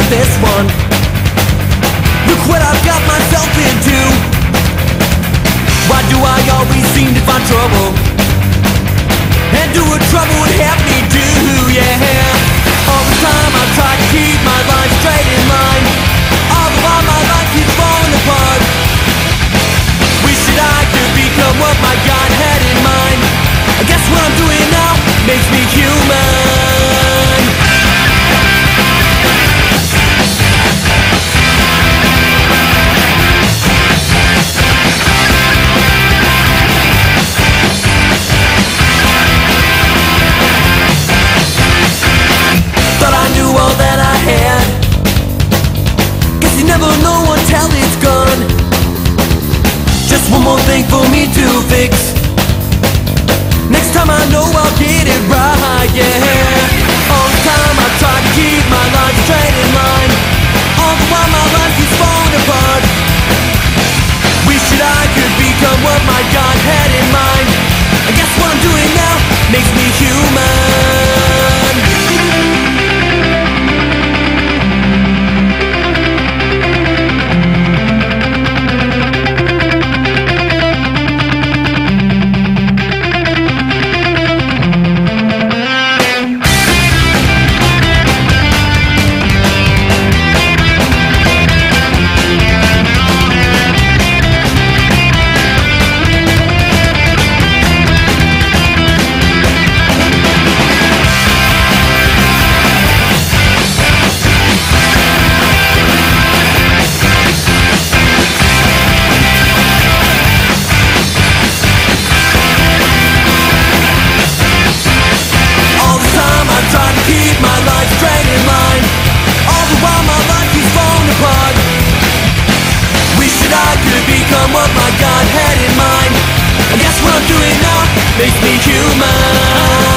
this one. Look what I've got myself into. Why do I always seem to find trouble? And do what trouble would have me do, yeah. All the time I try to keep my life straight in line. All the while my life keeps falling apart. Wish that I could become what my God had in mind. I guess what I'm doing now makes me human. Thought I knew all that I had. Guess you never know until it's gone. Just one more thing for me to fix. Next time I know I'll get it right, yeah. All the time I try to keep my life straight in line. All the while my life keeps falling apart. Wish that I could become what my God had in mind. I guess what I'm doing now makes me human. Become what my God had in mind. I guess what I'm doing now makes me human.